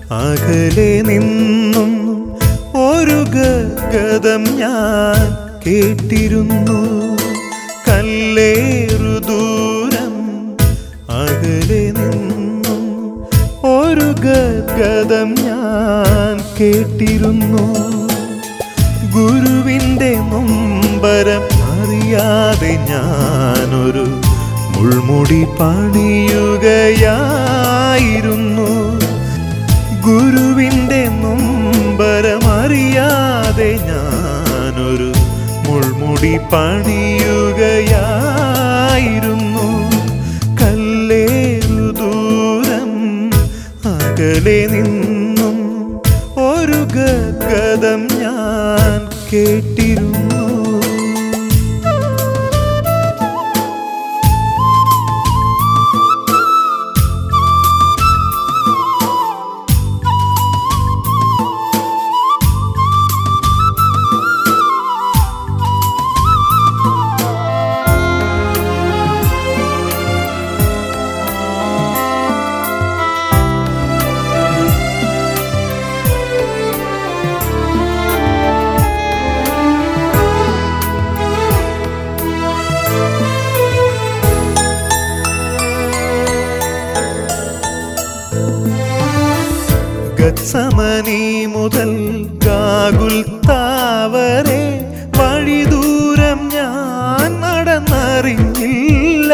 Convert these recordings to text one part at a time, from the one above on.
അകലെ നിന്നും ഒരു ഗദ്ഗദം ഞാൻ കേട്ടിരുന്നു. കല്ലേറു ദൂരം അകലെ നിന്നും ഒരു ഗദ്ഗദം ഞാൻ കേട്ടിരുന്നു. ഗുരുവിൻ്റെ നൊമ്പരം അറിയാതെ ഞാനൊരു മുൾമുടി പണിയുകയായിരുന്നു. ഗുരുവിൻ്റെ നൊമ്പരം അറിയാതെ ഞാനൊരു മുൾമുടി പണിയുകയായിരുന്നു. കല്ലേറു ദൂരം അകലെ നിന്നും ഒരു ഗദ്ഗദം ഞാൻ കേട്ടിരുന്നു. ഗത്സമനി മുതൽ ഗാഗുൽത്താ വരെ വഴി ദൂരം ഞാൻ നടന്നറിഞ്ഞില്ല.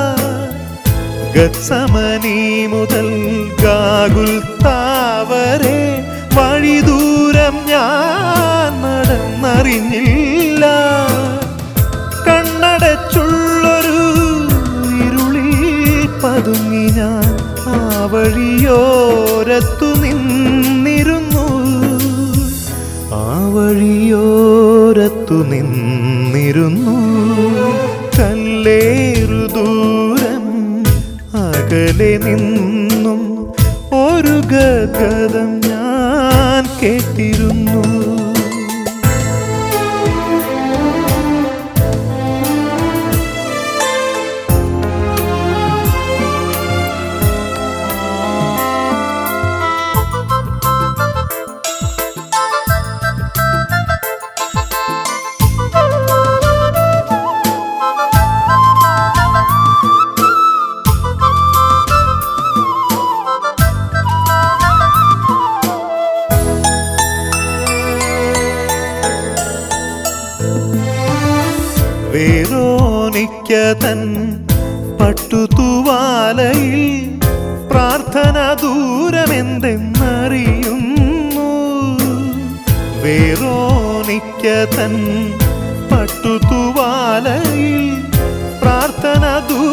ഗത്സമനി മുതൽ ഗാഗുൽത്താ വരെ വഴി ദൂരം ഞാൻ നടന്നറിഞ്ഞില്ല. കണ്ണടച്ചുള്ളൊരു ഇരുളിൽ പതുങ്ങി ഞാൻ ആ വഴിയോരത്തു നിന്നിരുന്നു. ആ വഴിയോരത്തു നിന്നിരുന്നു. കല്ലേറു ദൂരം അകലെ നിന്നും ഒരു ഗദ്ഗദം ഞാൻ കേട്ടിരുന്നു. വെറോനിക്ക തൻ പട്ടുതൂവാലയിൽ പ്രാർത്ഥന ദൂരമെന്തെന്നറിയുന്നു. വെറോനിക്ക തൻ പട്ടുതൂവാലയിൽ പ്രാർത്ഥന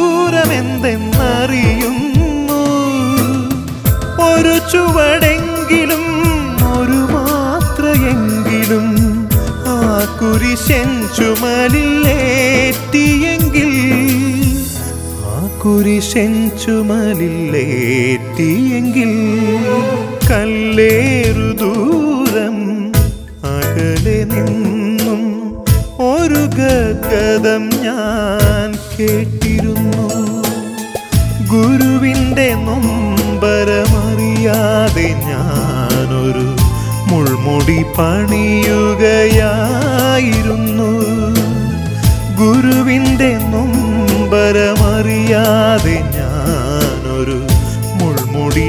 ദൂരമെന്തെന്നറിയുന്നു. ഒരു ചുവടെങ്കിലും ഒരു മാത്രയെങ്കിലും ആ കുരിശൻ ചുമലിലേറ്റിയെങ്കിൽ, ആ കുരിശൻ ചുമലിലേറ്റിയെങ്കിൽ കല്ലേറു ദൂരം അകലെ നിന്നും ഒരു ഗദ്ഗദം ഞാൻ കേട്ടിരുന്നു. ഗുരുവിൻ്റെ നൊമ്പരമറിയാതെ ഞാനൊരു മുൾമുടി പണിയുകയായിരുന്നു. ഗുരുവിൻ്റെ നൊമ്പരമറിയാതെ ഞാനൊരു മുൾമുടി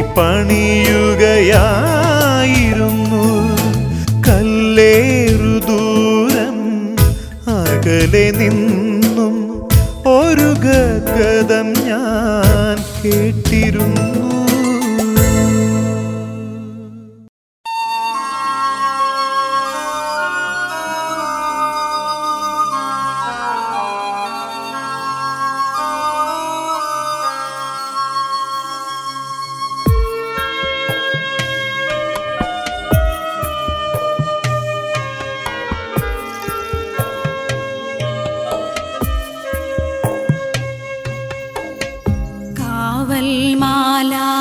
പണിയുകയായിരുന്നു. കല്ലേറു ദൂരം അകലെ നിന്നും ഒരു ഗദ്ഗദം ഞാൻ കേട്ടിരുന്നു. മാലാഖമാർ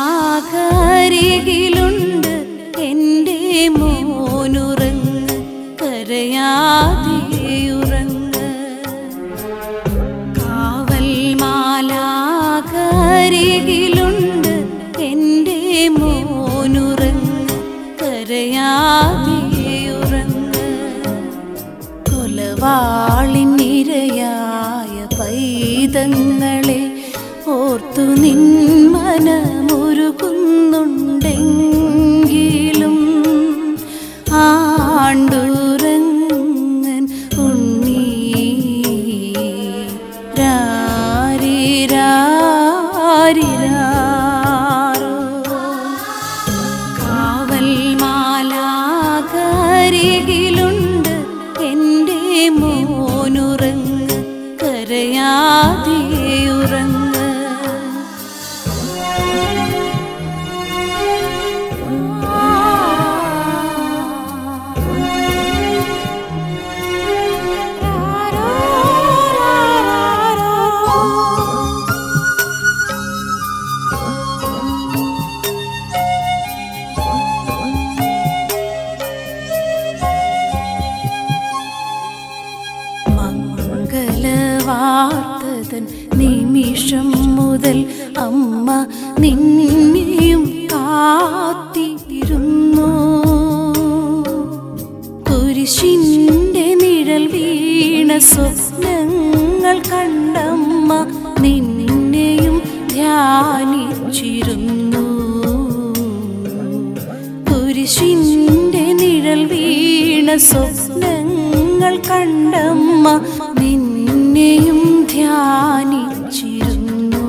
പൈതങ്ങളെ ഓർത്തു നിൻ മനമുരുകുന്നുണ്ടെങ്കിലും ആണ്ടുറങ്ങൻ ഉണ്ണി രാരിരാരിരാരോ കാവൽ മാലാകരികിലുണ്ട് എൻ്റെ മോനുറങ്ങ് കരയാതെയുറങ്ങ് മംഗളവാർത്തതൻ നിമിഷം മുതൽ അമ്മ നിന്നെയും കാത്തിരുന്നു. കുരിശിൻ്റെ നിഴൽ വീണ സ്വപ്നങ്ങൾ കണ്ടമ്മ നിന്നെയും ധ്യാനിച്ചിരുന്നു. കുരിശിൻ്റെ നിഴൽ വീണ സ്വപ്നങ്ങൾ കണ്ടമ്മ നിന്നെയും ധ്യാനിച്ചിരുന്നു.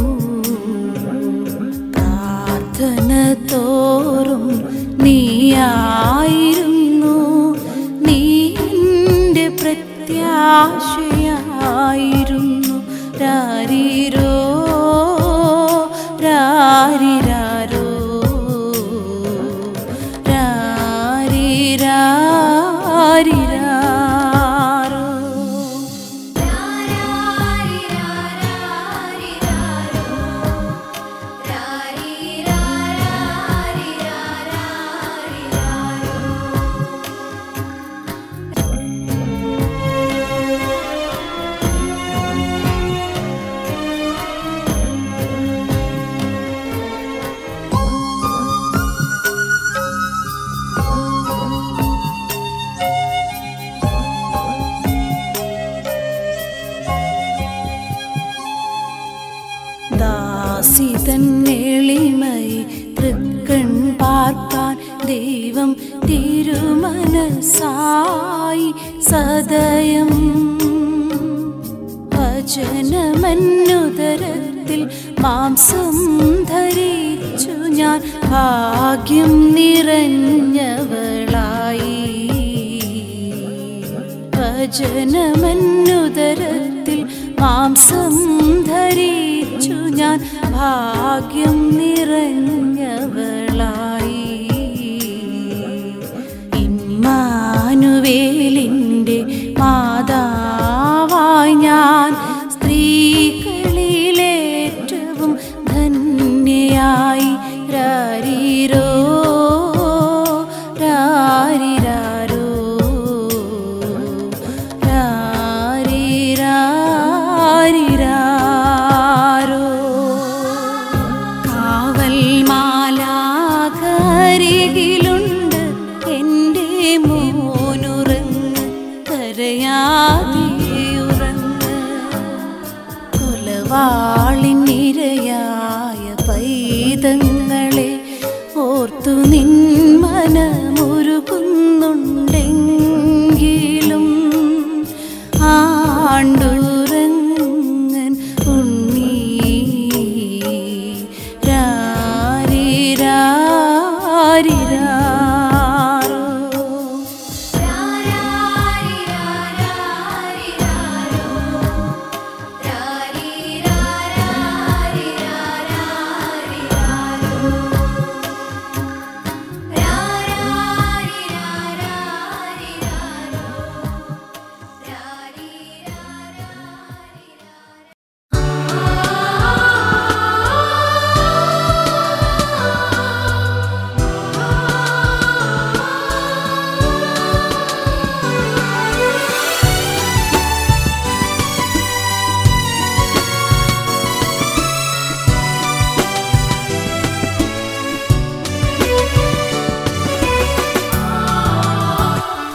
പ്രാർത്ഥന തോറും നീയായിരുന്നു, നീ എൻ്റെ പ്രത്യാശയായിരുന്നു. രാരിരോ രാരിരാരോ രാരിരാരിരാരോ ദാസിതൻ എളിമയെ തൃക്കൺ പാർക്കാൻ ദൈവം തിരുമനസായി സദയം. വചനമന്നുദരത്തിൽ മാംസം ധരിച്ചു ഞാൻ ഭാഗ്യം നിറഞ്ഞവളായി. വചനമന്നുദരത്തിൽ മാംസം ധരിച്ചു ഞാൻ ഭാഗ്യം നിറഞ്ഞവളായി. ഇമ്മാനുവേലിൻ്റെ മാതാവായി ഞാൻ സ്ത്രീകളിലേറ്റവും ധന്യയായി. രാരിരോ രാരിരാരോ രാരിരാരിരാരോ കാവൽ മാലാകരികിലുണ്ട് എൻ്റെ മോനുറങ്ങ് കരയാതെയുറങ്ങ്. കൊലവാളിനിരയായ പൈതങ്ങളെ ഓർത്തു നിൻ മനമുരുകുന്നുണ്ടെങ്കിലും ആണ്ടുറങ്ങൻ ഉണ്ണി രാരിരാരിരാരോ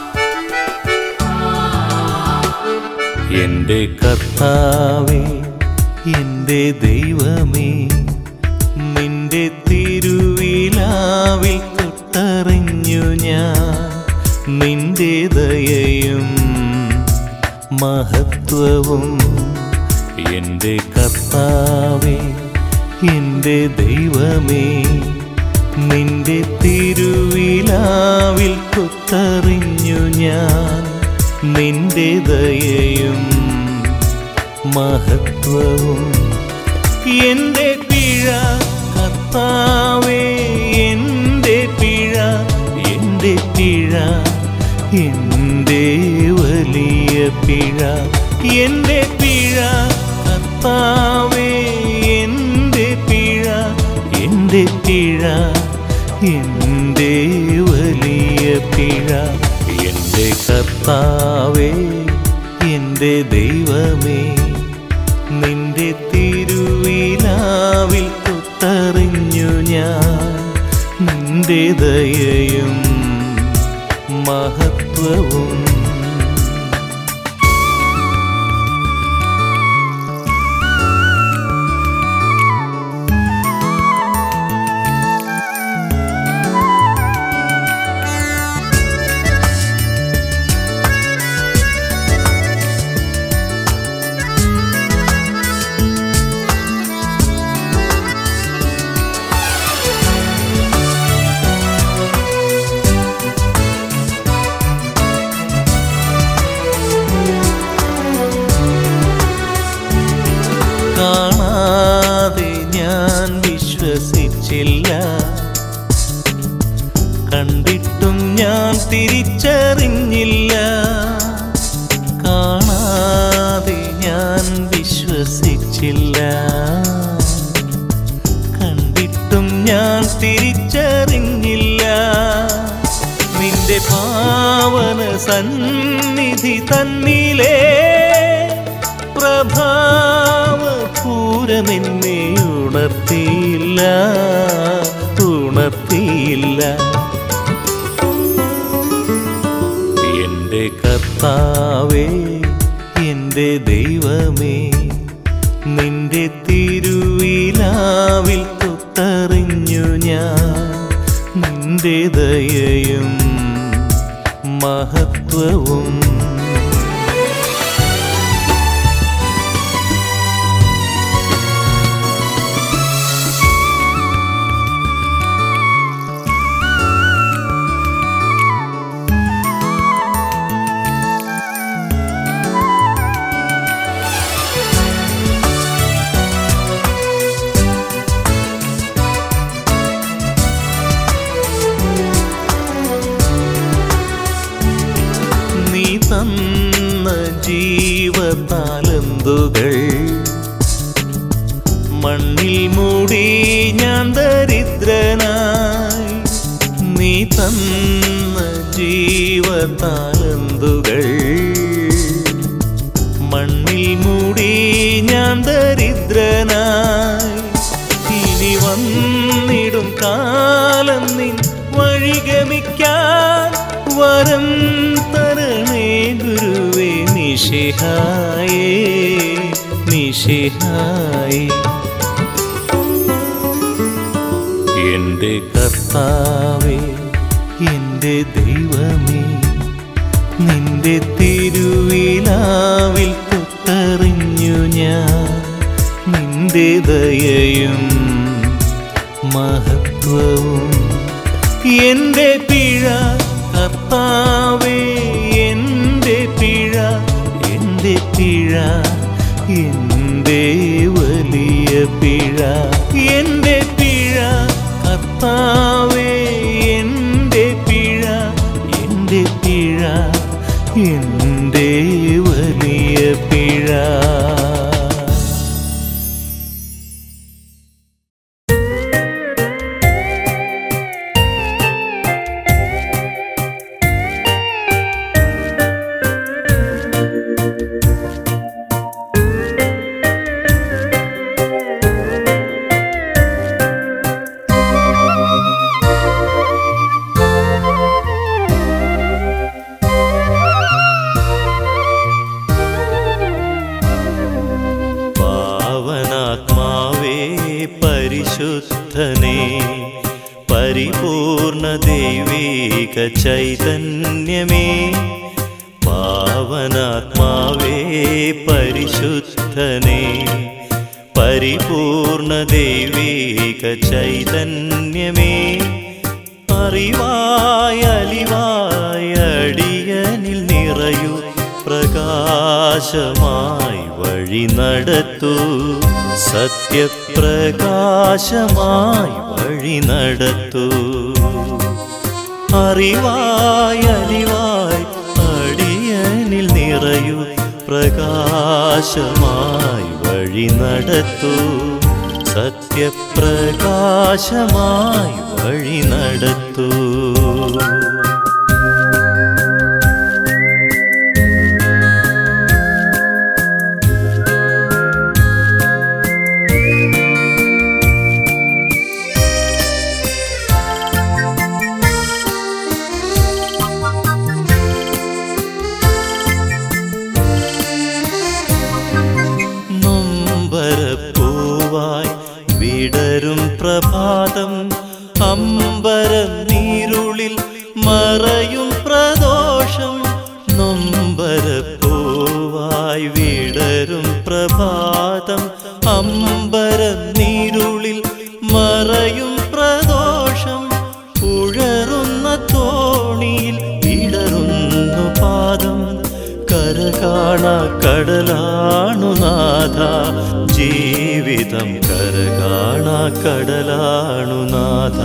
എൻ്റെ കർത്താവേ എൻ്റെ ദൈവമേ, നിന്റെ തിരുവിലാവിൽ തൊട്ടറിഞ്ഞു ഞാൻ നിന്റെ ദയയും മഹത്വവും. എൻ്റെ കർത്താവേ, എൻ്റെ ദൈവമേ, നിന്റെ തിരുവിലാവിൽ തൊട്ടറിഞ്ഞു ഞാൻ നിന്റെ ദയയും മഹത്വവും. എൻ്റെ പിഴ കർത്താവേ, എൻ്റെ പിഴ, എൻ്റെ പിഴ, എൻ്റെ വലിയ പിഴ. എൻ്റെ പിഴ കർത്താവേ, എൻ്റെ പിഴ, എൻ്റെ പിഴ, എൻ്റെ വലിയ പിഴ. എൻ്റെ കർത്താവേ, എൻ്റെ ദൈവമേ, നിന്റെ തിരുവിലാവിൽ തൊട്ടറിഞ്ഞു ഞാൻ നിന്റെ ദയയും മഹത്വവും. കാണാതെ ഞാൻ വിശ്വസിച്ചില്ല, കണ്ടിട്ടും ഞാൻ തിരിച്ചറിഞ്ഞില്ല. കാണാതെ ഞാൻ വിശ്വസിച്ചില്ല, കണ്ടിട്ടും ഞാൻ തിരിച്ചറിഞ്ഞില്ല. നിന്റെ പാവന സന്നിധി തന്നിലേ പ്രഭാവപൂരമെന്നെ ഉണർത്തിയില്ല, ഉണർത്തിയില്ല. എൻ്റെ കർത്താവേ, എൻ്റെ ദൈവമേ, നിന്റെ തിരുവിലാവിൽ തൊട്ടറിഞ്ഞു ഞാൻ നിന്റെ ദയയും മഹത്വവും. തന്ന ജീവതാലന്തുകൾ മണ്ണിൽ മൂടി ഞാൻ ദരിദ്രനായി. നീ തന്ന ജീവതാലന്തുകൾ മണ്ണിൽ മൂടി ഞാൻ ദരിദ്രനായി. ഇനി വന്നിടും കാലം നിൻ വഴിഗമിക്കാൻ വരം തരണേ ഗുരുവേ നിശിഹായേ, നിശിഹായേ. എൻ്റെ കർത്താവേ, എൻ്റെ ദൈവമേ, നിന്റെ തിരുവിലാവിൽ തൊട്ടറിഞ്ഞു ഞാൻ നിന്റെ ദയയും മഹത്വവും. എൻ്റെ പിഴ കർത്താവേ, എൻ്റെ പിഴ, എൻ്റെ പിഴ, എൻ്റെ വലിയ പിഴ. എൻ്റെ പിഴ കർത്താവേ, എൻ്റെ പിഴ, എൻ്റെ പിഴ, എൻ്റെ വലിയ പിഴ. പരിശുദ്ധനേ പരിപൂർണ ദൈവീക ചൈതന്യമേ പാവനാത്മാവേ പരിശുദ്ധനേ പരിപൂർണ ദൈവീക ചൈതന്യമേ അറിവായ അലിവായ അടിയനിൽ നിറയൂ പ്രകാശമായി വഴി നടത്തൂ സത്യപ്രകാശമായി വഴി നടത്തൂ അറിവായ അലിവായി അടിയനിൽ നിറയൂ പ്രകാശമായി വഴി നടത്തൂ സത്യപ്രകാശമായി വഴി നടത്തൂ വിടരും പ്രഭാതം അമ്പരം നീരുളിൽ മറയും പ്രദോഷം നൊമ്പരപ്പൂവായി വിടരും പ്രഭാതം അമ്പരം നീരുളിൽ മറയും പ്രദോഷം ഉഴറുന്ന തോണിയിൽ ഇടറുന്നു പാദം കരകാണാ കടലാണു നാഥ ജീവിതം കരകാണാ കടലാണു നാഥ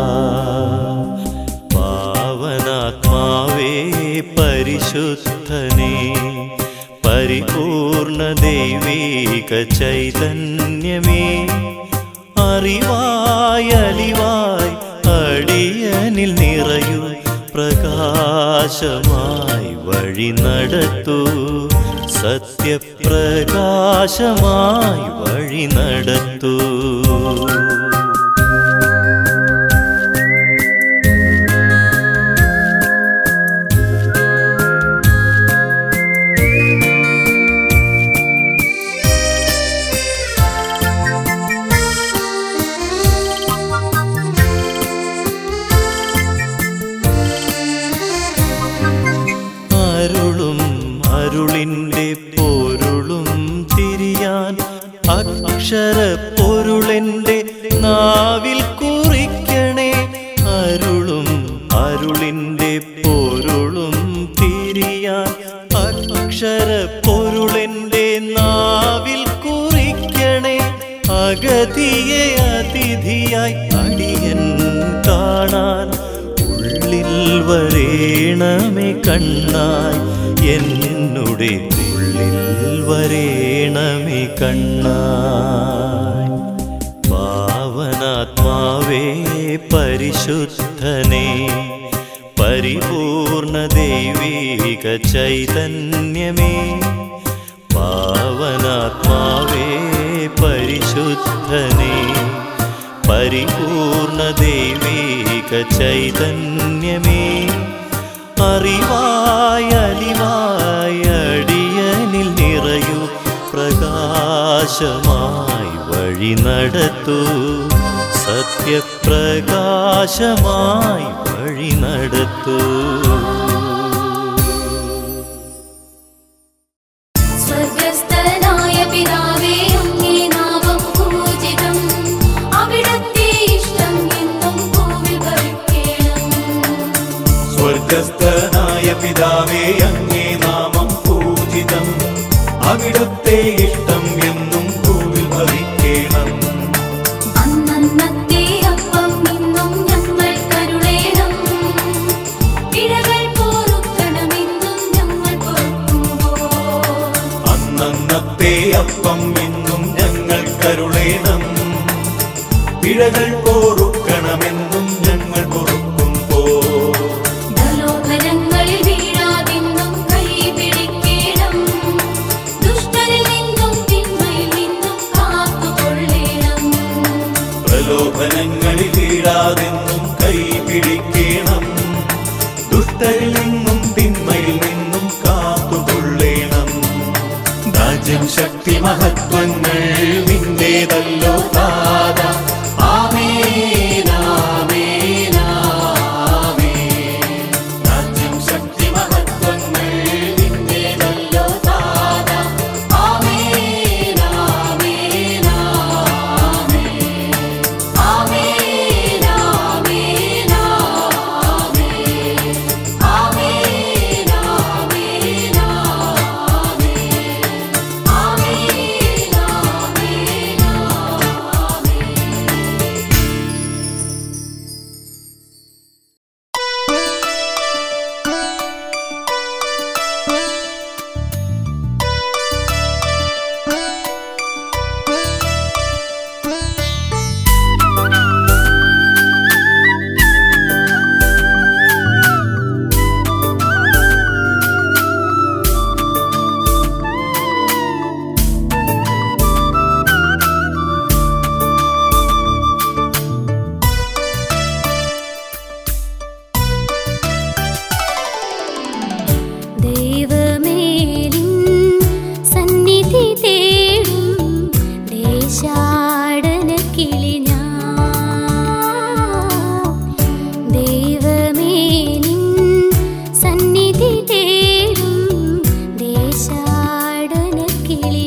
പാവനാത്മാവേ പരിശുദ്ധനേ പരിപൂർണ ദൈവീക ചൈതന്യമേ അറിവായ അലിവായി അടിയനിൽ നിറയൂ പ്രകാശമായി വഴി നടത്തൂ സത്യപ്രകാശമായി വഴി നടത്തൂ അരുളിൻ്റെ പൊരുളും തിരിയാൻ അക്ഷരപ്പൊരുളെൻ്റെ നാവിൽ കുറിക്കണേ അരുളിൻ്റെ പൊരുളും തിരിയാൻ അക്ഷരപ്പൊരുളെൻ്റെ നാവിൽ കുറിക്കണേ അഗതിയെ അതിഥിയായി അടിയൻ കാണാൻ ഉള്ളിൽ വരേണമേ കണ്ണായി എന്നുടെ ഉള്ളിൽ വരേണമേ കണ്ണായി പാവനാത്മാവേ പരിശുദ്ധനേ പരിപൂർണ ദൈവീക ചൈതന്യമേ പാവനാത്മാവേ പരിശുദ്ധനേ പരിപൂർണ ദൈവീക ചൈതന്യമേ അറിവായ അലിവായ അടിയനിൽ നിറയൂ പ്രകാശമായി വഴി നടത്തൂ സത്യപ്രകാശമായി വഴി നടത്തൂ സ്വർഗസ്ഥനായ പിതാവേ അങ്ങേ നാമം പൂജിതം അവിടുത്തെ ഇഷ്ടം എന്നും ഭൂമിൽ ഭവിക്കണം സ്വർഗസ്ഥനായ പിതാവേ അങ്ങേ നാമം പൂജിതം അവിടുത്തെ ഇഷ്ടം എന്നും ഭൂമിൽ ഭവിക്കണം അന്നന്നത്തെ അപ്പം ഇന്നും ഞങ്ങൾ കരുളേണം പിഴകൾ പൊറുക്കണമെന്നും ഞങ്ങൾ പൊറുക്കുമ്പോൾ അന്നന്നത്തെ അപ്പം ഇന്നും ഞങ്ങൾ കരുളേണം പിഴകൾ പൊറുക്കണമെന്നും ഞങ്ങൾ പൊറുക്കുമ്പോൾ പ്രലോഭനങ്ങളിൽ വീഴാതെന്നും കൈ പിടിക്കണം ദുഷ്ടരിൽ നിന്നും തിന്മയിൽ നിന്നും കാത്തുകൊള്ളണം പ്രലോഭനങ്ങളിൽ വീഴാതെന്നും കൈ പിടിക്കണം ദുഷ്ടരിൽ നിന്നും തിന്മയിൽ നിന്നും കാത്തുകൊള്ളണം രാജ്യം ശക്തി മഹത്വങ്ങൾ നിന്റേതല്ലോ താത ദേശാടനക്കിളി ദൈവമേ നിൻ സന്നിധി തേടും ദേശാടനക്കിളി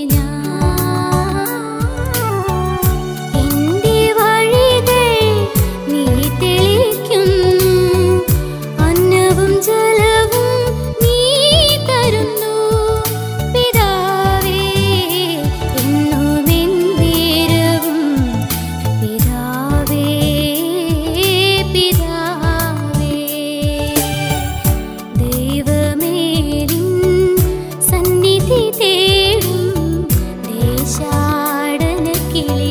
എന്റെ വഴികൾ നീ തെളിക്കുന്നു അന്നവും ജലവും നീ തരുന്നു പിതാവേ എന്നുമെൻ വീരവും പിതാവേ പിതാവേ ദൈവമേ നിൻ സന്നിധി തേടും ദേശാടനക്കിളി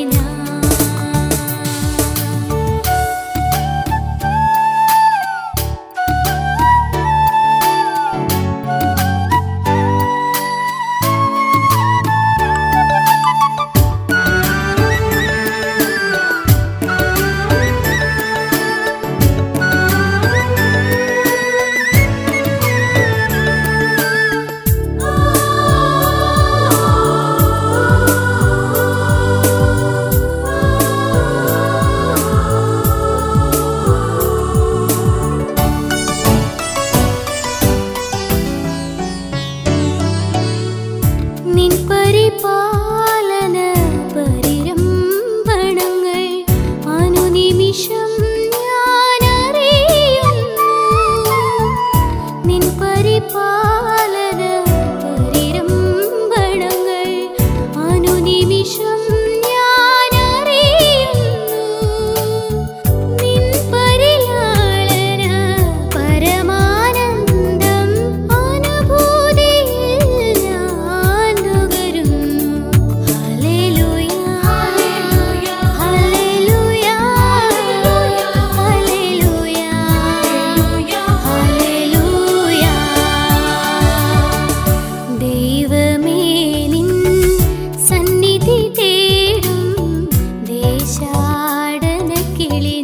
നിൻ പരിപാലന പരിരംഭണങ്ങൾ അനുനിമിഷം ഞാൻ അറിയുന്നു നിൻ പരിപാലന പരിരംഭണങ്ങൾ അനുനിമിഷം ഞാൻ അറിയുന്നു നിൻ പരിലാളന പരമാനന്ദം അനുഭൂതിയിൽ ഞാൻ നുകരുന്നു ഹല്ലേലൂയ ഹല്ലേലൂയ ഹല്ലേലൂയ ഹല്ലേലൂയ ദൈവമേ നിൻ സന്നിധി തേടും ദേശാടനക്കിളി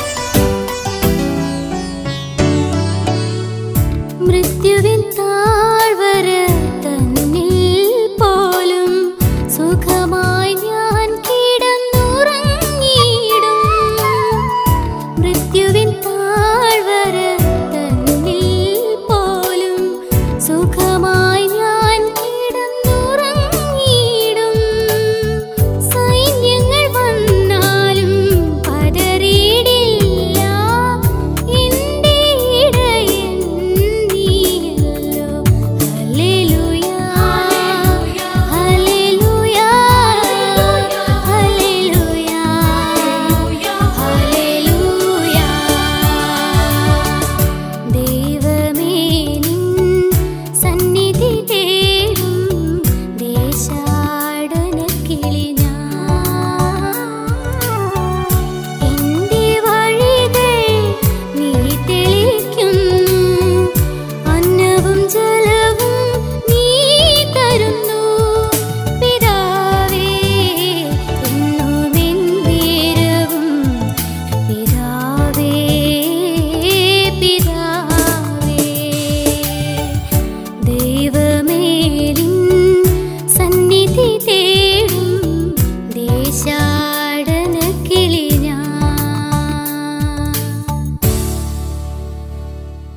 മൃത്യുവിൻ